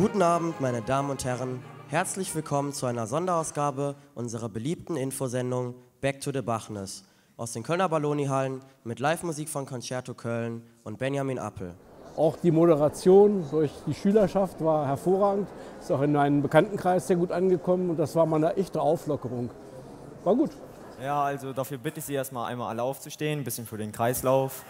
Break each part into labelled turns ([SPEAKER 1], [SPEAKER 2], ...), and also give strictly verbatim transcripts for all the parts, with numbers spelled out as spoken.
[SPEAKER 1] Guten Abend, meine Damen und Herren. Herzlich willkommen zu einer Sonderausgabe unserer beliebten Infosendung Back to the Bachness aus den Kölner Balloni-Hallen mit Live-Musik von Concerto Köln und Benjamin Appel.
[SPEAKER 2] Auch die Moderation durch die Schülerschaft war hervorragend, ist auch in meinem Bekanntenkreis sehr gut angekommen und das war mal eine echte Auflockerung. War gut.
[SPEAKER 3] Ja, also dafür bitte ich Sie erstmal einmal alle aufzustehen, ein bisschen für den Kreislauf.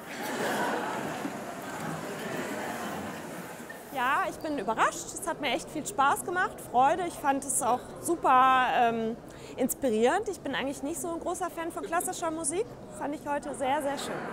[SPEAKER 4] Ja, ich bin überrascht. Es hat mir echt viel Spaß gemacht, Freude. Ich fand es auch super ähm, inspirierend. Ich bin eigentlich nicht so ein großer Fan von klassischer Musik. Fand ich heute sehr, sehr schön.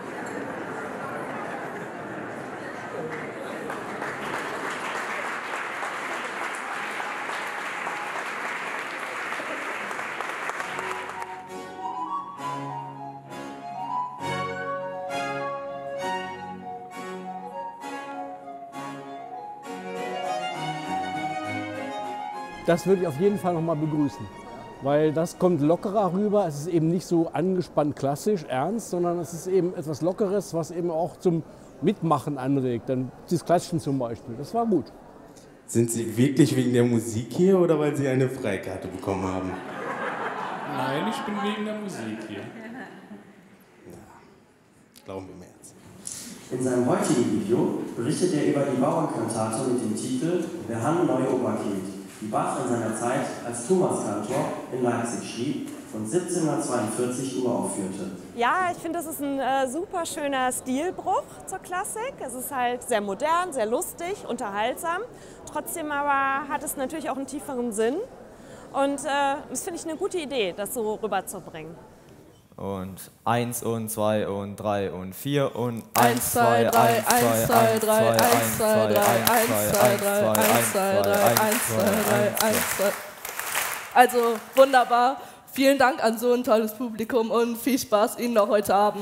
[SPEAKER 2] Das würde ich auf jeden Fall noch mal begrüßen, weil das kommt lockerer rüber. Es ist eben nicht so angespannt klassisch, ernst, sondern es ist eben etwas Lockeres, was eben auch zum Mitmachen anregt. Dann das Klatschen zum Beispiel, das war gut.
[SPEAKER 5] Sind Sie wirklich wegen der Musik hier oder weil Sie eine Freikarte bekommen haben?
[SPEAKER 6] Nein, ich bin wegen der Musik hier.
[SPEAKER 5] Na, glauben wir mir jetzt.
[SPEAKER 1] In seinem heutigen Video berichtet er über die Bauernkantate mit dem Titel Wer han neue Operkind, die Bach in seiner Zeit als Thomaskantor in Leipzig schrieb und siebzehnhundertzweiundvierzig uraufführte.
[SPEAKER 4] Ja, ich finde, das ist ein äh, super schöner Stilbruch zur Klassik. Es ist halt sehr modern, sehr lustig, unterhaltsam. Trotzdem aber hat es natürlich auch einen tieferen Sinn. Und äh, das finde ich eine gute Idee, das so rüberzubringen.
[SPEAKER 3] Und eins und zwei und drei und vier und
[SPEAKER 7] eins, zwei, drei, eins, zwei, drei, eins, zwei, drei, eins, zwei, drei, eins, zwei, drei, eins, zwei, drei, eins, zwei. Also wunderbar. Vielen Dank an so ein tolles Publikum und viel Spaß Ihnen noch heute Abend.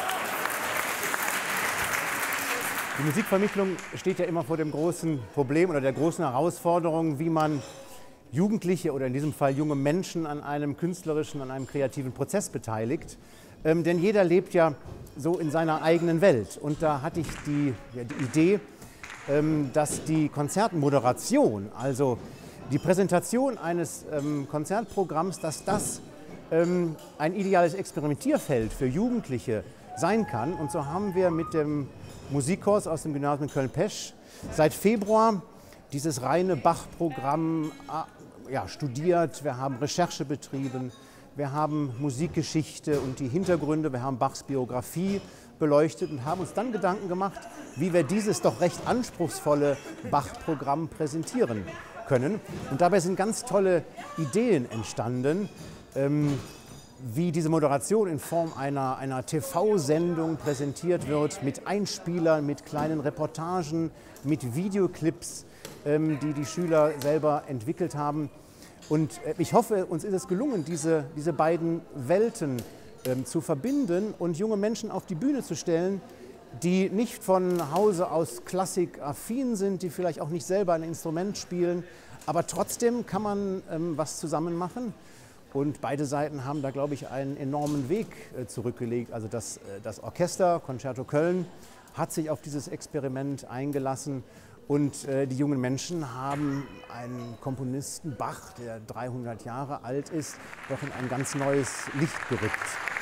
[SPEAKER 8] Die Musikvermittlung steht ja immer vor dem großen Problem oder der großen Herausforderung, wie man Jugendliche oder in diesem Fall junge Menschen an einem künstlerischen, an einem kreativen Prozess beteiligt. Ähm, denn jeder lebt ja so in seiner eigenen Welt. Und da hatte ich die, ja, die Idee, ähm, dass die Konzertmoderation, also die Präsentation eines ähm, Konzertprogramms, dass das ähm, ein ideales Experimentierfeld für Jugendliche sein kann. Und so haben wir mit dem Musikkurs aus dem Gymnasium Köln-Pesch seit Februar dieses reine Bach-Programm ja, studiert, wir haben Recherche betrieben, wir haben Musikgeschichte und die Hintergründe, wir haben Bachs Biografie beleuchtet und haben uns dann Gedanken gemacht, wie wir dieses doch recht anspruchsvolle Bach-Programm präsentieren können. Und dabei sind ganz tolle Ideen entstanden, ähm, wie diese Moderation in Form einer, einer T V-Sendung präsentiert wird, mit Einspielern, mit kleinen Reportagen, mit Videoclips, ähm, die die Schüler selber entwickelt haben. Und äh, ich hoffe, uns ist es gelungen, diese, diese beiden Welten ähm, zu verbinden und junge Menschen auf die Bühne zu stellen, die nicht von Hause aus klassikaffin sind, die vielleicht auch nicht selber ein Instrument spielen, aber trotzdem kann man ähm, was zusammen machen. Und beide Seiten haben da, glaube ich, einen enormen Weg äh, zurückgelegt. Also das, äh, das Orchester Concerto Köln hat sich auf dieses Experiment eingelassen und äh, die jungen Menschen haben einen Komponisten Bach, der dreihundert Jahre alt ist, doch in ein ganz neues Licht gerückt.